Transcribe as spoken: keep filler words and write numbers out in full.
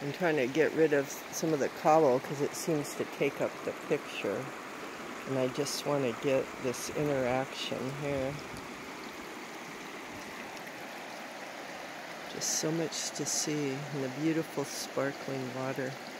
I'm trying to get rid of some of the cobble because it seems to take up the picture. And I just want to get this interaction here. Just so much to see, and the beautiful sparkling water.